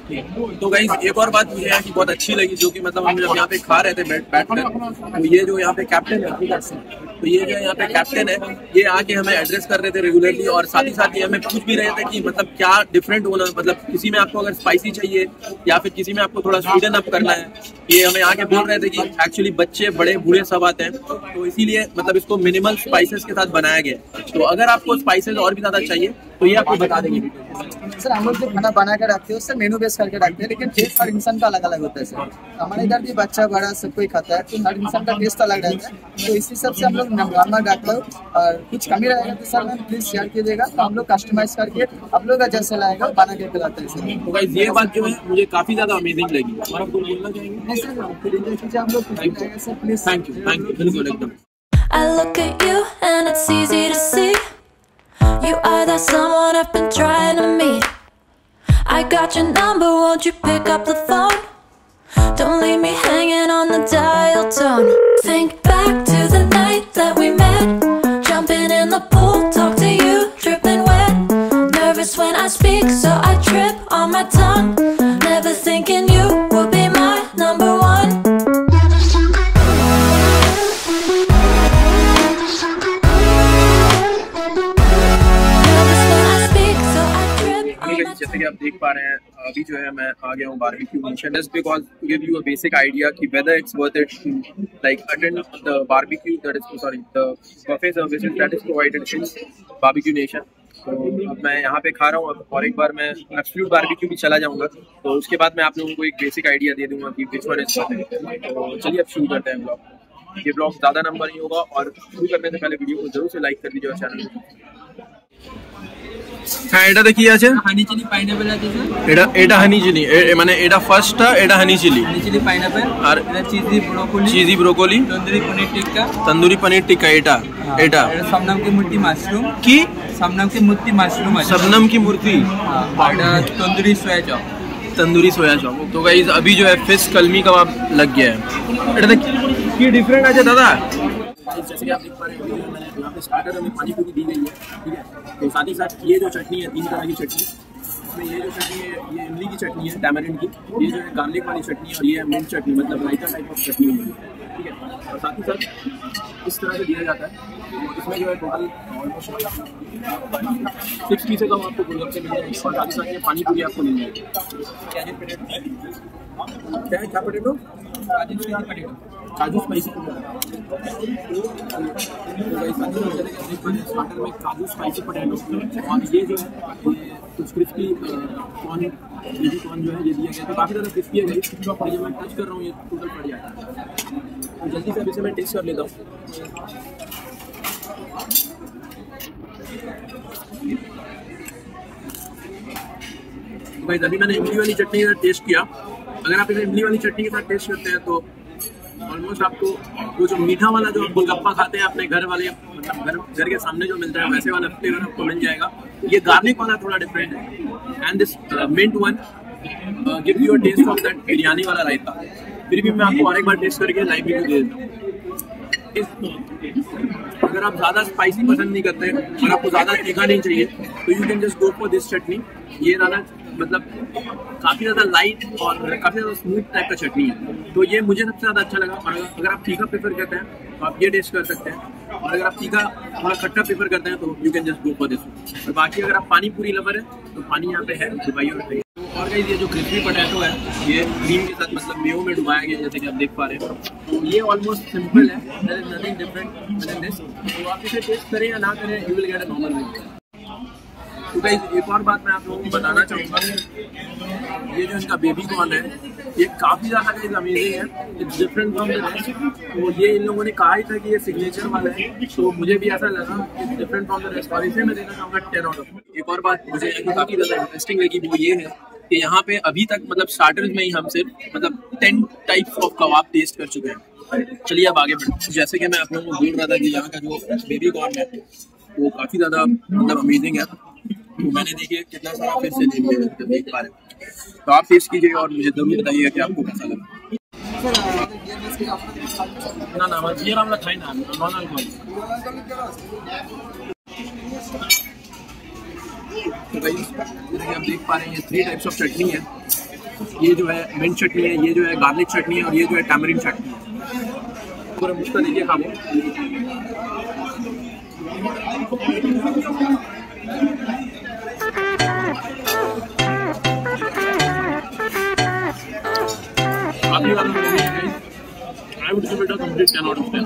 तो गाइस एक और बात मुझे है कि बहुत अच्छी लगी, जो कि मतलब हम जब यहाँ पे खा रहे थे बैठकर, तो ये जो यहाँ पे कैप्टन है, तो ये जो यहाँ पे कैप्टन है, ये आके हमें एड्रेस कर रहे थे रेगुलरली, और साथ ही साथ ये हमें पूछ भी रहे थे कि मतलब क्या डिफरेंट होना, मतलब किसी में आपको अगर स्पाइसी चाहिए या फिर किसी में आपको थोड़ा स्वीटन अप करना है। ये हमें आके बोल रहे थे कि एक्चुअली बच्चे बड़े बूढ़े सब आते हैं, तो इसीलिए मतलब इसको मिनिमल स्पाइसेस के साथ बनाया गया। तो अगर आपको स्पाइसेस और भी ज्यादा चाहिए तो ये आपको बता देंगे। सर हम लोग जो खाना बना कर रखते हैं उससे मेनू बेस करके रखते हैं, लेकिन टेस्ट हर इंसान का अलग अलग होता है सर। हमारे इधर भी बच्चा बड़ा सब कोई खाता है, तो हर इंसान का टेस्ट अलग रहता है, तो इसी सब से हम लोग नॉर्मल रखते हैं। और कुछ कमी रहेगा तो सर मैम प्लीज शेयर कीजिएगा, तो हम लोग कस्टमाइज करके आप लोग का जैसे लाएगा बना के खिलाते हैं सर। तो गाइस ये बात जो है मुझे काफी ज्यादा अमेजिंग लगी, और आप कुछ बोलना चाहेंगे? नहीं सर, फिर ये चीजें हम लोग सर प्लीज। थैंक यू बिल्कुल एकदम। I look at you and it's easy to see you are that someone I've been trying to meet. I got your number, won't you pick up the phone? Don't leave me hanging on the dial tone. Think back to the night that we met, jumping in the pool, talk to you, dripping wet. Nervous when I speak, so I trip on my tongue. Never thinking you would be my number one. जैसे कि आप देख पा रहे हैं, अभी जो है मैं आ गया हूँ barbecue nation, just because to give you a basic idea कि whether it's worth it to like attend the barbecue that is sorry the buffet services that is provided in barbecue nation. तो अब मैं यहाँ पे खा रहा हूँ, और एक बार मैं एब्सोल्यूट बारबेक्यू भी चला जाऊँगा, तो उसके बाद मैं आप लोगों को एक बेसिक आइडिया दे दूँगा कि which one is worth it. तो चलिए अब शुरू करते हैं ब्लॉग। ये ब्लॉग ज़्यादा लंबा नहीं होगा, और शुरू करने से पहले वीडियो को जरूर से लाइक कर दीजिए और चैनल को। হ্যাঁ এটা দেখি আছে হানি চিলি পাইনাপল আছে স্যার। এটা হানি চিলি, মানে এটা ফার্স্টটা, এটা হানি চিলি পাইনাপল, আর এটা চিজি ব্রোকলি তন্দুরি পনির টিক্কা এটা শবনম की मूर्ति मशरूम কি शबनम की मूर्ति मशरूम আছে, शबनम की मूर्ति, এটা तंदूरी सोया चॉप। तो गाइस अभी जो है फिश कलमी कबाब लग गया है। এটা কি डिफरेंट আছে दादा? जैसे कि आप देख पा रहे हैं, मैंने यहाँ पे स्टार्टर में पानी पूरी दी गई है, ठीक है। तो साथ ही साथ ये जो चटनी है, 3 तरह की चटनी, इसमें ये जो चटनी है ये इमली की चटनी है, टैमरिंड की, ये जो है गार्लिक वाली चटनी है, और ये है मिंट चटनी, मतलब रायता टाइप ऑफ चटनी है, ठीक है। और साथ ही साथ इस तरह से दिया जाता है। तो इसमें जो है टोटल ऑलमोस्ट 6 पीसेज का आपको गोलगप्पे मिल जाएंगे, और साथ ही साथ ये पानी पूरी आपको मिल जाएगी। क्या है, क्या पोटैटो? काजू स्पाइसी स्टार्टर में काजू स्पाइसी पोटैटो, और ये जो है कुछ क्रिस्पी कॉर्न, बेबी कॉर्न जो है ये दिया गया, तो काफ़ी ज़्यादा क्रिस्पी है। ये मैं टच कर रहा हूँ, ये टोटल पड़ जाता है। तो जल्दी से अभी से मैं टेस्ट कर लेता हूँ। भाई अभी मैंने इमली वाली चटनी का टेस्ट किया। अगर आप इसे इमली वाली चटनी के साथ टेस्ट करते हैं तो ऑलमोस्ट आपको वो जो मीठा वाला जो गोलगप्पा खाते हैं अपने घर वाले, मतलब घर के सामने जो मिलता है, वैसे वाला फ्लेवर आपको मिल जाएगा। ये गार्लिक वाला थोड़ा डिफरेंट है, and this mint one give you a taste of that biryani वाला रायता। फिर भी मैं आपको और एक बार टेस्ट करके लाइव रिव्यू दे देता हूँ। अगर आप ज़्यादा स्पाइसी पसंद नहीं करते और आपको ज़्यादा तीखा नहीं चाहिए, तो you can just go for this chutney. ये ज़्यादा मतलब काफ़ी ज़्यादा लाइट और काफ़ी ज़्यादा स्मूथ टाइप का चटनी है, तो ये मुझे सबसे ज़्यादा अच्छा लगा। और अगर आप तीखा प्रेफर करते हैं तो आप ये टेस्ट कर सकते हैं, और अगर आप तीखा थोड़ा खट्टा प्रेफर करते हैं तो you can just go for this. और बाकी अगर आप पानी पूरी लवर है तो पानी यहाँ पे है, डुबाई और खाइए। और गाइस ये जो क्रिस्पी पोटैटो है ये क्रीम के साथ मतलब मेयो में डुबाया गया, जैसे कि आप देख पा रहे हैं। तो ये ऑलमोस्ट सिंपल है, there is nothing different than this. तो आप इसे टेस्ट करें या ना करें, you will get a normal review. तो गाइस एक और बात मैं आप लोगों को बताना चाहूँगा, ये जो इनका बेबी कॉर्न है ये काफ़ी ज़्यादा गाइस अमेजिंग है, it's different from the rest. तो ये इन लोगों ने कहा ही था कि ये सिग्नेचर वाला है, तो मुझे भी ऐसा लगा it's different from the rest, और इसे मैं देना चाहूँगा 10 आउट ऑफ। एक और बात मुझे काफ़ी ज़्यादा इंटरेस्टिंग लगी, वो ये है कि यहाँ पे अभी तक मतलब स्टार्टर्स में ही हम सिर्फ मतलब 10 टाइप्स ऑफ कबाब टेस्ट कर चुके हैं। चलिए अब आगे बढ़ते हैं। जैसे कि मैं आप लोगों को बोल रहा था कि यहाँ का जो बेबी कॉर्न है वो काफ़ी ज़्यादा मतलब अमेजिंग है, तो मैंने देखिए कितना सारा फिर से ले लिया है, देख पा रहे हैं। तो आप टेस्ट कीजिएगा और मुझे जरूर बताइएगा कि आपको कैसा लगा। ना बियर আমরা খাই না, নন अल्कोहल। तो गाइस आप देख पा रहे हैं ये 3 टाइप्स ऑफ चटनी है, ये जो है मिंट चटनी है, ये जो है गार्लिक चटनी है और ये जो है टैमरिंड चटनी है। पूरा मुझका देखिए खाओ। काफी ज्यादा मजा है guys. I would give it a complete 10 out of 10.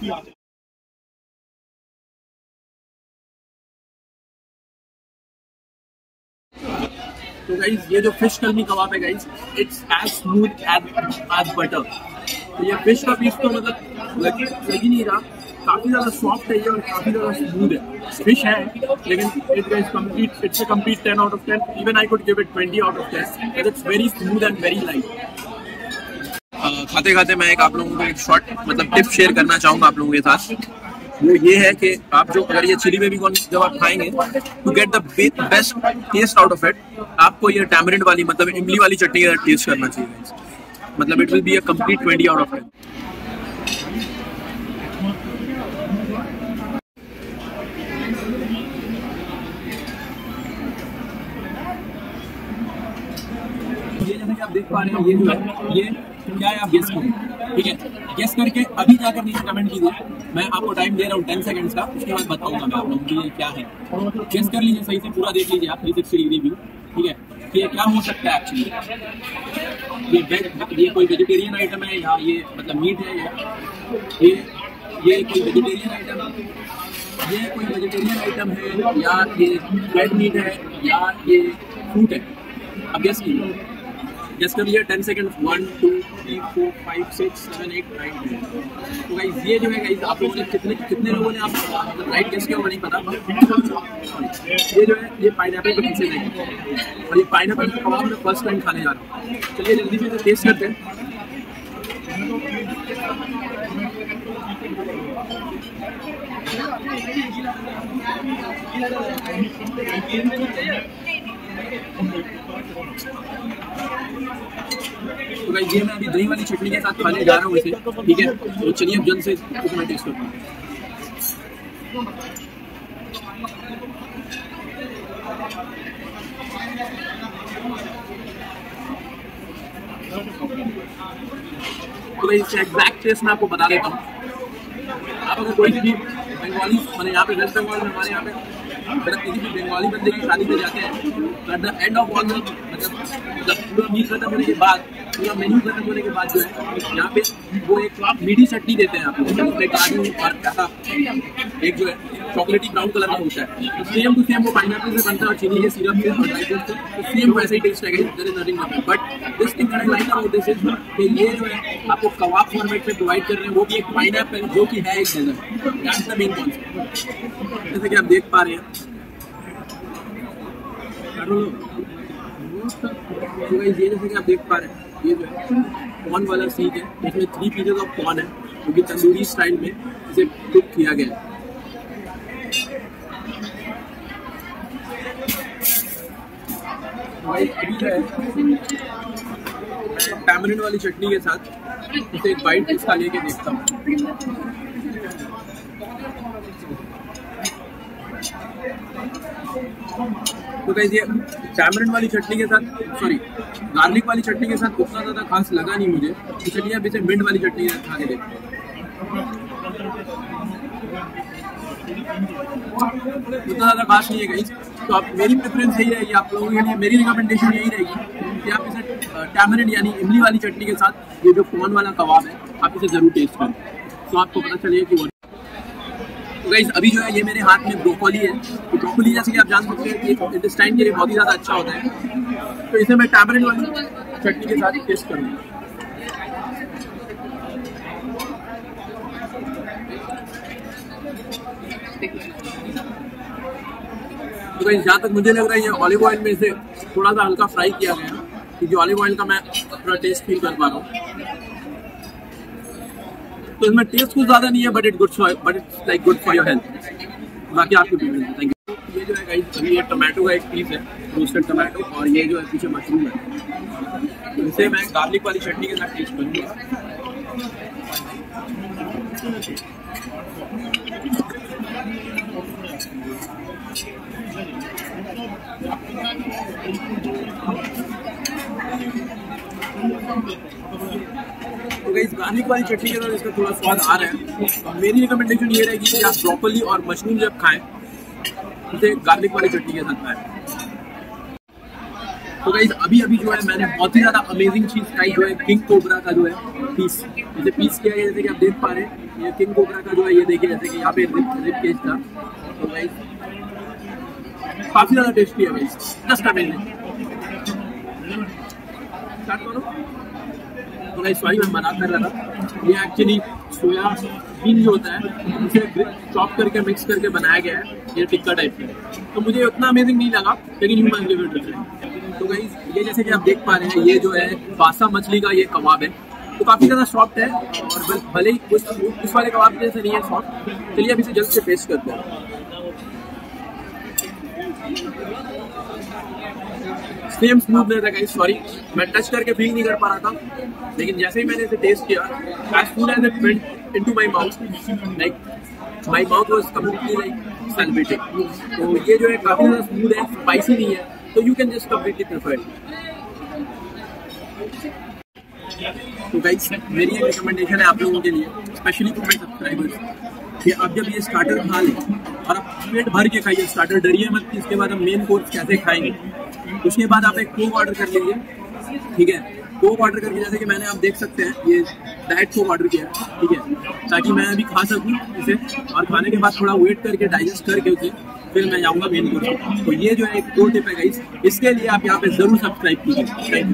तो गाइस ये जो फिश कलमी कबाब है guys, it's as smooth as butter. तो ये फिश का पीस तो मतलब लग ही नहीं रहा, काफी ज्यादा सॉफ्ट है ये और काफी ज्यादा स्मूथ है। फिश है लेकिन it's a complete 10 out of 10. Even I could give it 20 out of 10. It's very smooth and very light. खाते खाते मैं आप लोगों को एक शॉर्ट मतलब टिप शेयर करना चाहूँगा आप लोगों के साथ। वो ये है कि आप जो अगर ये चिली बेबी कॉर्न जब आप खाएंगे to get the best taste out of it, आपको ये टैमरिंड वाली मतलब इमली वाली चटनी का टेस्ट करना चाहिए। मतलब it will be a complete 20 out of 10. ये जैसे कि आप देख पा रहे हैं, ये जो है ये क्या है आप गेस करें, ठीक है? गेस करके अभी जाकर नीचे कमेंट कीजिए। मैं आपको टाइम दे रहा हूँ 10 सेकंड्स का, उसके बाद बताऊंगा मैं आप लोगों को ये क्या है। गेस कर लीजिए, सही से पूरा देख लीजिए आप 360 डिग्री व्यू, ठीक है? कि ये क्या हो सकता है एक्चुअली। ये कोई वेजिटेरियन आइटम है या ये मतलब मीट है, ये कोई वेजिटेरियन आइटम है, ये कोई वेजिटेरियन आइटम है या ये रेड मीट है या ये फ्रूट है। अब गेस कीजिए, गेस कर लिया 10 सेकंड। 1 2 3 4 5 6 7 8 9 10। तो गाइस ये जो है गाइस आप लोगों ने कितने लोगों ने आप मतलब राइट गेस किया होगा नहीं पता। ये जो है ये पाइनएप्पल के पीछे नहीं, और ये पाइनएप्पल कबाब मैं फर्स्ट टाइम खाने जा रहा हूँ। चलिए जल्दी से टेस्ट करते हैं। तो गाइस ये मैं अभी दही वाली चटनी के साथ खाने जा रहा हूँ इसे, ठीक है? तो चलिए अब जल्द से इसको मैं टेस्ट करता हूँ। तो गाइस इसका एग्जैक्ट टेस्ट मैं आपको बता देता हूँ। आप अगर कोई भी बंगाली मैंने यहाँ पे वेस्ट बंगाल में हमारे यहाँ पे अगर किसी भी बंगाली बंदे की शादी पे जाते हैं तो at the end of all मतलब पूरा मील खत्म होने के बाद, पूरा मेन्यू खत्म होने के बाद जो है यहाँ पे वो एक मीठी चटनी देते हैं आपको, उसमें काजू और ऐसा एक जो है चॉकलेटी ब्राउन कलर का होता है। तो सेम टू सेम वो पाइनएप्पल से बनता है और चीनी के सिरप से और ड्राई फ्रूट से, तो सेम वैसे ही टेस्ट है। There is nothing different, but this thing that I like about this is कि ये जो है आपको कबाब फॉर्मेट में प्रोवाइड कर रहे हैं, वो भी एक पाइनएप्पल जो कि है एक dessert. That's the main concept. जैसे कि आप देख पा रहे हैं, तो गाइस ये जैसे कि आप देख पा रहे हैं ये जो है कॉर्न वाला सीख है, इसमें 3 पीसेस ऑफ कॉर्न है जो कि तंदूरी स्टाइल में इसे कुक किया गया है। अभी जो है टैमरिंड वाली चटनी के साथ इसे एक बाइट इसका लेके देखता हूँ। तो गाइस ये टैमरिंड वाली चटनी के साथ गार्लिक वाली चटनी के साथ उतना ज़्यादा खास लगा नहीं मुझे, तो चलिए अब इसे मिंट वाली चटनी के साथ खा के देखते हैं। उतना ज़्यादा खास नहीं है गाइस, तो आप मेरी प्रेफरेंस यही रहेगी, आप लोगों के लिए मेरी रिकमेंडेशन यही रहेगी कि आप इसे टैमरिंड यानी इमली वाली चटनी के साथ ये जो कॉर्न वाला कबाब है आप इसे ज़रूर टेस्ट करें, तो आपको पता चलेगा कि वो। तो गाइस अभी जो है ये मेरे हाथ में ब्रोकोली है, तो ब्रोकोली जैसे कि आप जान सकते हैं कि इंटेस्टाइन के लिए बहुत ही ज़्यादा अच्छा होता है, तो इसे मैं टैमरिंड वाली चटनी के साथ टेस्ट करूँगा। तो गाइस जहाँ तक मुझे लग रहा है ये ऑलिव ऑयल में इसे थोड़ा सा हल्का फ्राई किया गया है, क्योंकि ऑलिव ऑयल का मैं थोड़ा टेस्ट फील कर पा रहा हूँ। तो इसमें टेस्ट कुछ ज़्यादा नहीं है, but it's like good for your health. बाकी आपकी प्रेफरेंस। Thank you. ये जो है गाइस अभी ये टमाटो का एक पीस है, रोस्टेड टमाटो, और ये जो है पीछे मशरूम है, तो इसे मैं गार्लिक वाली चटनी के साथ टेस्ट करूँगा। तो गाइस गार्लिक वाली चटनी के साथ इसका थोड़ा स्वाद आ रहा है। मेरी रिकमेंडेशन ये रहेगी कि आप ब्रोकोली और मशरूम जब खाएं उसे गार्लिक वाली चटनी के साथ खाएं। तो गाइस अभी जो है मैंने बहुत ही ज़्यादा अमेजिंग चीज़ खाई, जो है किंग कोबरा का जो है पीस। जैसे पीस किया है, जैसे कि आप देख पा रहे हैं, ये किंग कोबरा का जो है ये देखिए, जैसे कि यहाँ पे रिब केज था। तो गाइस काफ़ी ज़्यादा टेस्टी है गाइस, जस्ट अमेजिंग। स्टार्ट करो। तो गाइस सॉरी मैं मना कर रहा था, ये एक्चुअली सोयाबीन जो होता है उसे चॉप करके मिक्स करके बनाया गया है ये टिक्का टाइप में। तो मुझे उतना अमेजिंग नहीं लगा, लेकिन human give it a try. तो गाइस ये जैसे कि आप देख पा रहे हैं, ये जो है बासा मछली का ये कबाब है। तो काफ़ी ज़्यादा सॉफ्ट है और भले ही उस वाले कबाब जैसे नहीं है सॉफ्ट। चलिए अब इसे जल्द से टेस्ट करते हैं। सेम स्मूथ नहीं था गाइस, सॉरी मैं टच करके फील नहीं कर पा रहा था, लेकिन जैसे ही मैंने इसे टेस्ट किया, as soon as it went into my mouth, like my mouth was completely like salivating। तो ये जो है काफ़ी ज़्यादा स्मूथ है, स्पाइसी नहीं है, तो you can just completely prefer it। तो गाइस मेरी एक रिकमेंडेशन है आप लोगों के लिए, स्पेशली फॉर माय सब्सक्राइबर्स, कि आप जब ये स्टार्टर खा लें और आप पेट भर के खाइए, स्टार्टर डरिए मत कि इसके बाद हम मेन कोर्स कैसे खाएंगे। उसके बाद आप एक कोक ऑर्डर कर लीजिए, ठीक है। कोक ऑर्डर करके जैसे कि मैंने आप देख सकते हैं ये डाइट कोक ऑर्डर किया, ठीक है, ताकि मैं अभी खा सकूं इसे और खाने के बाद थोड़ा वेट करके डाइजेस्ट करके उसे फिर मैं जाऊंगा मेन कोर्स। तो ये जो है एक प्रो टिप है गाइस, इसके लिए आप यहाँ पे जरूर सब्सक्राइब कीजिए।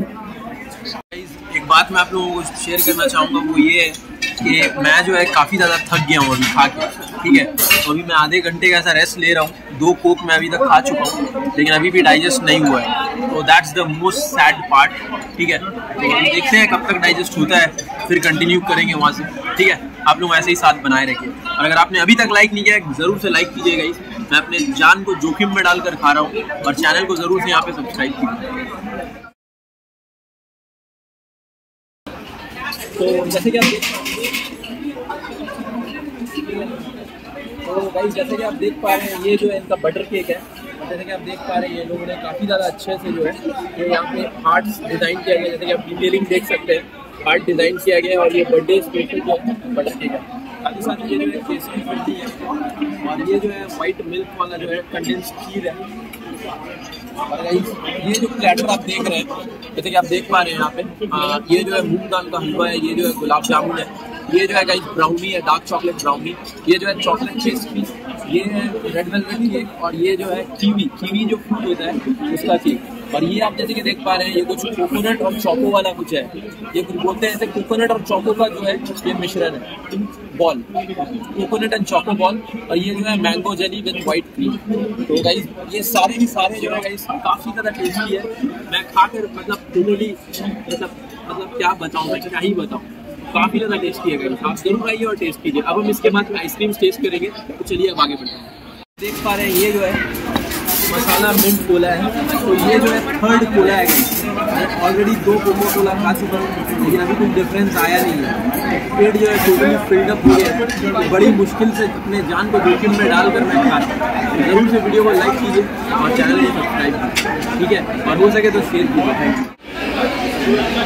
एक बात मैं आप लोगों को शेयर करना चाहूँगा, वो ये है कि मैं जो है काफ़ी ज़्यादा थक गया हूँ अभी खा के, ठीक है। तो अभी मैं आधे घंटे का ऐसा रेस्ट ले रहा हूँ। 2 कोक मैं अभी तक खा चुका हूँ, लेकिन अभी भी डाइजेस्ट नहीं हुआ है। तो that's the most sad part, ठीक है। तो देखते हैं कब तक डाइजेस्ट होता है, फिर कंटिन्यू करेंगे वहाँ से, ठीक है। आप लोग ऐसे ही साथ बनाए रखिए, और अगर आपने अभी तक लाइक नहीं किया है ज़रूर से लाइक कीजिएगा। मैं अपने जान को जोखिम में डालकर खा रहा हूँ, और चैनल को ज़रूर से यहाँ पे सब्सक्राइब कीजिए। तो जैसे कि आप जैसे कि आप देख पा रहे हैं, ये जो है इनका बटर केक है। और जैसे कि आप देख पा रहे हैं, ये लोगों ने काफ़ी ज़्यादा अच्छे से जो है ये यहाँ पे हार्ट्स डिज़ाइन किया गया है। जैसे कि आप डिटेलिंग देख सकते हैं, हार्ट डिज़ाइन किया गया है। और ये बर्थडे स्पेशल जो है बटर केक है। साथ ही साथ ये जो है केसरी फल्टी है, और ये जो है वाइट मिल्क वाला जो है कंडेंस्ड खीर है। और ये जो प्लेटर आप देख रहे हैं, जैसे कि आप देख पा रहे हैं यहाँ पे, ये जो है मूंग दाल का हलवा है, ये जो है गुलाब जामुन है, ये जो है गाइस ब्राउनी है, डार्क चॉकलेट ब्राउनी, ये जो है चॉकलेट पेस्ट्री, ये है रेड वेलवेट केक, और ये जो है कीवी जो फ्रूट होता है उसका केक। और ये आप जैसे कि देख पा रहे हैं, ये कुछ कोकोनट और चोको वाला कुछ है। ये कुछ बोलते हैं ऐसे कोकोनट और चोको का जो है ये मिश्रण है, ball, coconut and choco ball. और ये जो है mango jelly with white cream. तो गाइस ये सारे जो है गाइस काफ़ी ज़्यादा टेस्टी है। मैं खाकर मतलब टोटली मतलब क्या बताऊँ, मैं क्या ही बताऊँ, काफ़ी ज़्यादा टेस्टी है गाइस। आप जरूर आइए और टेस्ट कीजिए। अब हम इसके बाद आइसक्रीम टेस्ट करेंगे, तो चलिए अब आगे बढ़ते हैं। देख पा रहे हैं ये जो है मसाला मिंट कोला है। तो ये जो है 3rd कोला है गाइस। मैं ऑलरेडी 2 कोको कोला खा चुका हूँ, लेकिन अभी कुछ डिफरेंस आया नहीं है। पेट जो है टोटली फिल्ड अप हो गया है। तो बड़ी मुश्किल से अपने जान को जोखिम में डालकर मैं खा रहा हूँ। जरूर से वीडियो को लाइक कीजिए और चैनल को सब्सक्राइब कीजिए, ठीक है, और हो सके तो शेयर कीजिए।